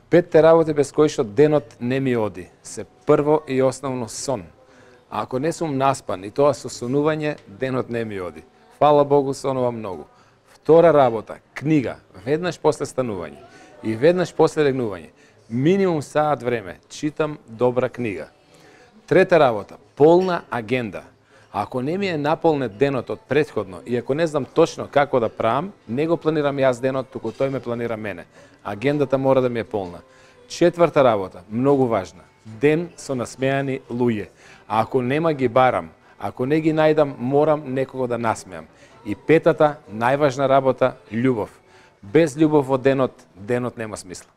5 работи без кои што денот не ми оди се прво и основно сон. А ако не сум наспан и тоа со сонување, денот не ми оди. Фала Богу, сонувам многу. Втора работа, книга, веднаш после станување и веднаш после легнување. Минимум саат време читам добра книга. Трета работа, полна агенда. Ако не ми е наполнет денот од претходно и ако не знам точно како да правам, не го планирам јас денот, туку тој ме планира мене. Агендата мора да ми е полна. Четврта работа, многу важна. Ден со насмеани луѓе. А ако нема ги барам, ако не ги најдам, морам некого да насмеам. И петата, најважна работа, љубов. Без љубов во денот, денот нема смисла.